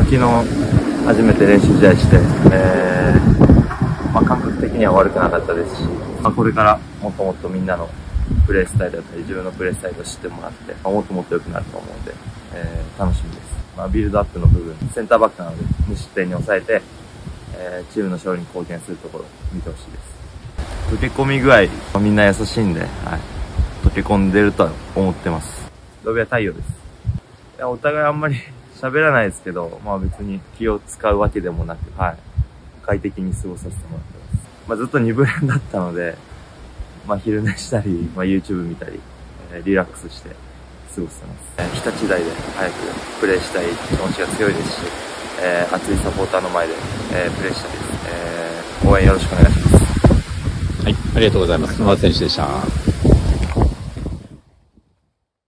昨日初めて練習試合して、感覚的には悪くなかったですし、これからもっともっとみんなのプレースタイルだったり、自分のプレースタイルを知ってもらって、もっともっと良くなると思うので、楽しみです。ビルドアップの部分、センターバックなので無失点に抑えて、チームの勝利に貢献するところを見てほしいです。溶け込み具合、みんな優しいんで、溶け込んでるとは思ってます。ロビは太陽です。お互いあんまり喋らないですけど、別に気を使うわけでもなく、快適に過ごさせてもらってます。ずっと2部練だったので、昼寝したり、YouTube 見たり、リラックスして過ごしてます。日立大で早くプレーしたい気持ちが強いですし、熱いサポーターの前で、プレーしたいです。応援よろしくお願いします。 はい、ありがとうございます。野田選手でした。